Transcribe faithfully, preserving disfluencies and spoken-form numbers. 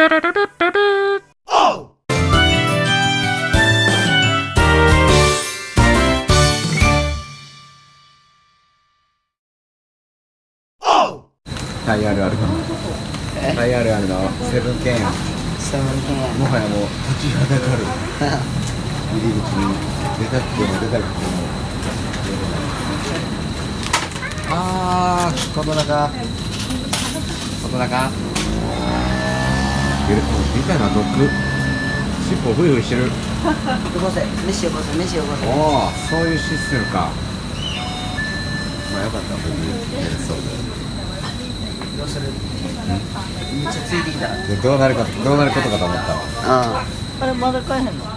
タイあるあるかも。タイあるあるのセブンケンや。 セブンケンや。 もはやもう立ちはだかる入り口に出たくても出たくても。あー、この中この中みたいな毒尻尾フイフイしてる。 よこせ、飯よこせ、飯よこせ。 おお、そういうシステムか。まあよかった僕やりそうで。 どうする？めっちゃついてきた。 どうなるかどうなることかと思ったわ。 ああ。あれまだ買えへんの？